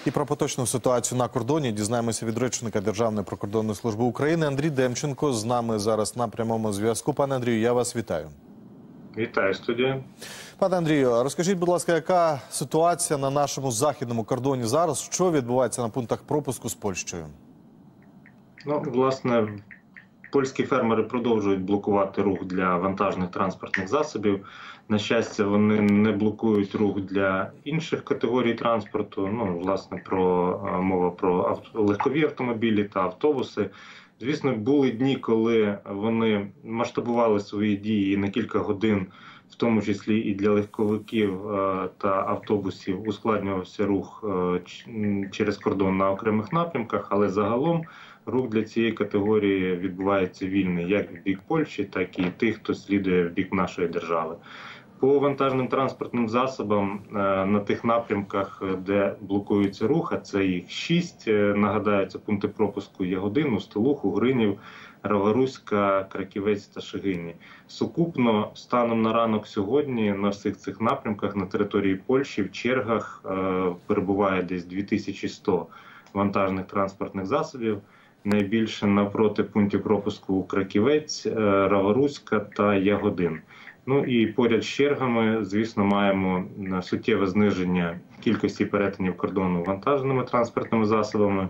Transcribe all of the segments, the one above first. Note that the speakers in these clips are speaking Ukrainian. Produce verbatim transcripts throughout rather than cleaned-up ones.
І про поточну ситуацію на кордоні дізнаємося від речника Державної прикордонної служби України. Андрій Демченко з нами зараз на прямому зв'язку. Пане Андрію, я вас вітаю. Вітаю, студія. Пане Андрію, розкажіть, будь ласка, яка ситуація на нашому західному кордоні зараз? Що відбувається на пунктах пропуску з Польщею? Ну, власне, польські фермери продовжують блокувати рух для вантажних транспортних засобів. На щастя, вони не блокують рух для інших категорій транспорту. Ну, власне, про мова про авто, легкові автомобілі та автобуси. Звісно, були дні, коли вони масштабували свої дії на кілька годин, в тому числі і для легковиків та автобусів ускладнювався рух через кордон на окремих напрямках, але загалом рух для цієї категорії відбувається вільний як в бік Польщі, так і тих, хто слідує в бік нашої держави. По вантажним транспортним засобам на тих напрямках, де блокується рух, а це їх шість, нагадаю, це пункти пропуску Ягодин, Устилух, Угринів, Рава-Руська, Краківець та Шегині. Сукупно, станом на ранок сьогодні, на всіх цих напрямках на території Польщі в чергах перебуває десь дві тисячі сто вантажних транспортних засобів. Найбільше навпроти пунктів пропуску Краківець, Рава-Руська та Ягодин. Ну і поряд з чергами, звісно, маємо суттєве зниження кількості перетинів кордону вантажними транспортними засобами.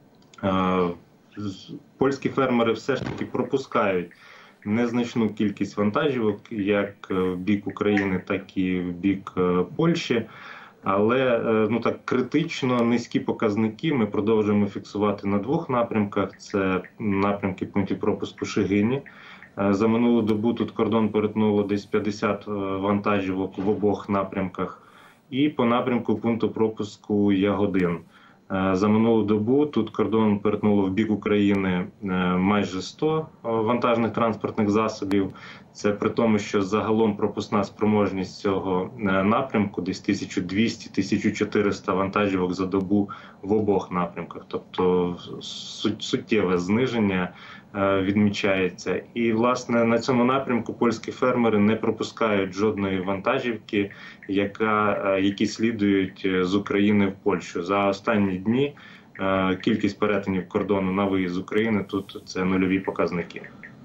Польські фермери все ж таки пропускають незначну кількість вантажівок, як в бік України, так і в бік Польщі. Але ну так критично низькі показники ми продовжуємо фіксувати на двох напрямках. Це напрямки пунктів пропуску Шегині. За минулу добу тут кордон перетнуло десь п'ятдесят вантажівок в обох напрямках. І по напрямку пункту пропуску Ягодин. За минулу добу тут кордон перетнуло в бік України майже сто вантажних транспортних засобів. Це при тому, що загалом пропускна спроможність цього напрямку десь тисяча двісті - тисяча чотириста вантажівок за добу в обох напрямках. Тобто суттєве зниження відмічається. І, власне, на цьому напрямку польські фермери не пропускають жодної вантажівки, яка, які слідують з України в Польщу. За останні дні кількість перетинів кордону на виїзд з України тут це нульові показники.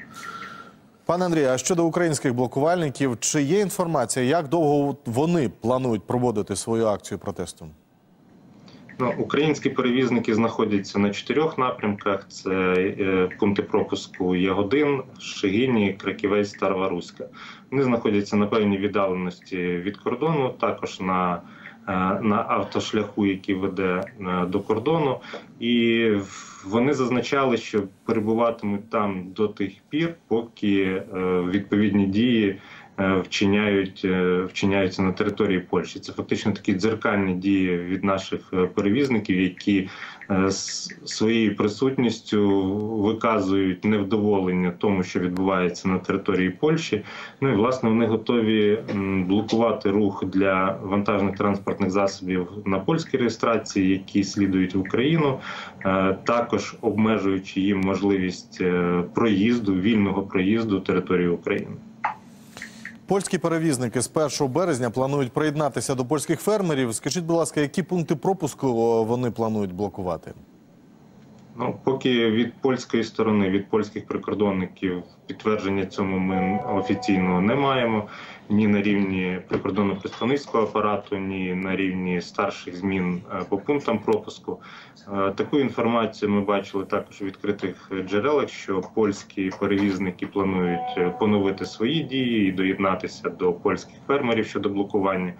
Пане Андрію, а щодо українських блокувальників, чи є інформація, як довго вони планують проводити свою акцію протесту? Ну, українські перевізники знаходяться на чотирьох напрямках. Це е, пункти пропуску Ягодин, Шегині, Краківець та Рава-Руська. Вони знаходяться на певній віддаленості від кордону, також на, е, на автошляху, який веде е, до кордону. І вони зазначали, що перебуватимуть там до тих пір, поки е, відповідні дії Вчиняють, вчиняються на території Польщі. Це фактично такі дзеркальні дії від наших перевізників, які своєю присутністю виказують невдоволення тому, що відбувається на території Польщі. Ну і, власне, вони готові блокувати рух для вантажних транспортних засобів на польській реєстрації, які слідують в Україну, також обмежуючи їм можливість проїзду, вільного проїзду території України. Польські перевізники з першого березня планують приєднатися до польських фермерів. Скажіть, будь ласка, які пункти пропуску вони планують блокувати? Ну, поки від польської сторони, від польських прикордонників підтвердження цьому ми офіційно не маємо. Ні на рівні прикордонно-представницького апарату, ні на рівні старших змін по пунктам пропуску. Таку інформацію ми бачили також у відкритих джерелах, що польські перевізники планують поновити свої дії і доєднатися до польських фермерів щодо блокування.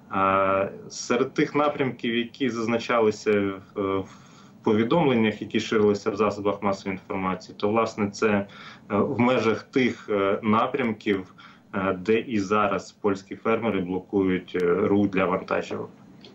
Серед тих напрямків, які зазначалися в повідомленнях, які ширилися в засобах масової інформації, то, власне, це в межах тих напрямків, де і зараз польські фермери блокують рух для вантажівок.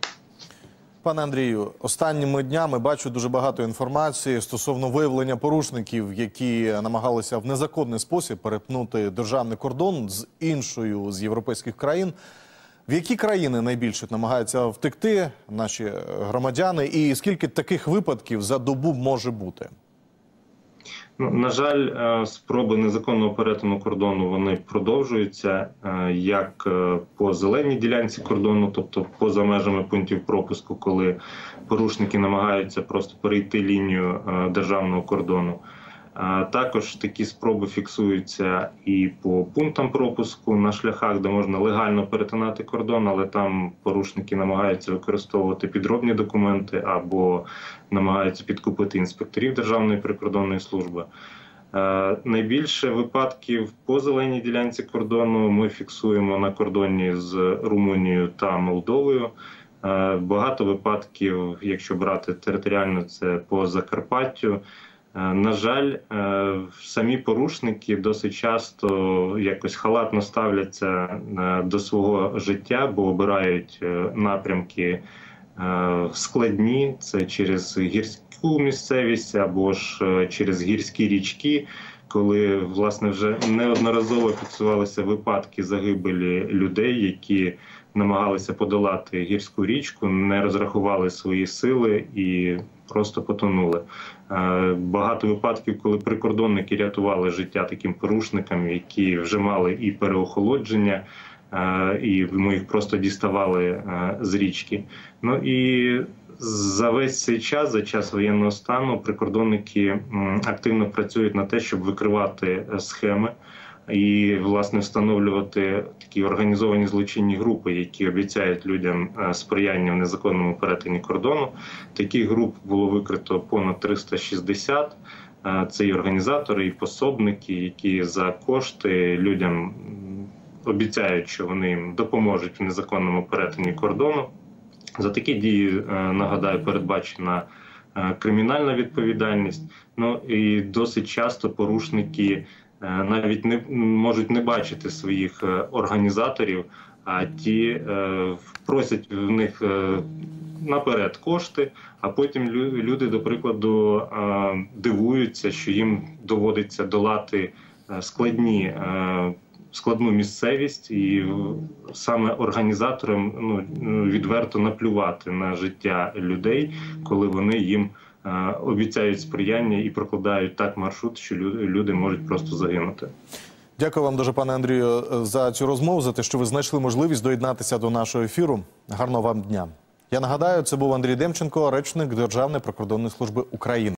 Пане Андрію, останніми днями бачу дуже багато інформації стосовно виявлення порушників, які намагалися в незаконний спосіб перетнути державний кордон з іншою з європейських країн. В які країни найбільше намагаються втекти наші громадяни і скільки таких випадків за добу може бути? Ну, на жаль, спроби незаконного перетину кордону вони продовжуються як по зеленій ділянці кордону, тобто поза межами пунктів пропуску, коли порушники намагаються просто перейти лінію державного кордону. Також такі спроби фіксуються і по пунктам пропуску на шляхах, де можна легально перетинати кордон, але там порушники намагаються використовувати підробні документи або намагаються підкупити інспекторів Державної прикордонної служби. Найбільше випадків по зеленій ділянці кордону ми фіксуємо на кордоні з Румунією та Молдовою. Багато випадків, якщо брати територіально, це по Закарпаттю. На жаль, самі порушники досить часто якось халатно ставляться до свого життя, бо обирають напрямки складні, це через гірську місцевість або ж через гірські річки, коли, власне, вже неодноразово фіксувалися випадки загибелі людей, які намагалися подолати гірську річку, не розрахували свої сили і просто потонули. Багато випадків, коли прикордонники рятували життя таким порушникам, які вже мали і переохолодження, і ми їх просто діставали з річки. Ну і за весь цей час, за час воєнного стану, прикордонники активно працюють на те, щоб викривати схеми і, власне, встановлювати такі організовані злочинні групи, які обіцяють людям сприяння в незаконному перетині кордону. Таких груп було викрито понад триста шістдесят. Це і організатори, і пособники, які за кошти людям обіцяють, що вони їм допоможуть в незаконному перетині кордону. За такі дії, нагадаю, передбачена кримінальна відповідальність. Ну і досить часто порушники навіть не можуть не бачити своїх організаторів, а ті е, просять в них е, наперед кошти, а потім люди, до прикладу, е, дивуються, що їм доводиться долати складні, е, складну місцевість, і саме організаторам ну, відверто наплювати на життя людей, коли вони їм обіцяють сприяння і прокладають так маршрут, що люди можуть просто загинути. Дякую вам дуже, пане Андрію, за цю розмову, за те, що ви знайшли можливість доєднатися до нашого ефіру. Гарного вам дня. Я нагадаю, це був Андрій Демченко, речник Державної прикордонної служби України.